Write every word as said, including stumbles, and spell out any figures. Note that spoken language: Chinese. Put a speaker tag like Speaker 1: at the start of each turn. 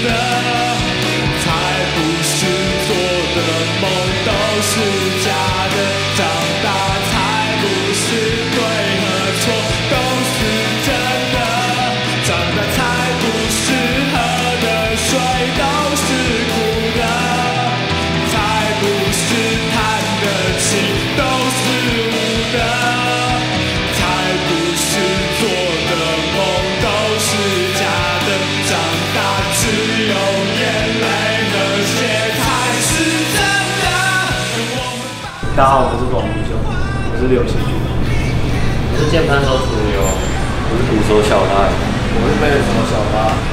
Speaker 1: 的，才不是做的梦都是假的，长大才不是对和错都是真的，长大才不是喝的水都是苦的，才不是弹的琴都是无的，才不是做的梦都是假的，长大只有眼泪和血才是真的。
Speaker 2: 大家好，我是广明兄，我是刘希军，
Speaker 3: 我是键盘手楚牛，
Speaker 4: 我是鼓手小拉，
Speaker 5: 我是贝斯手小拉。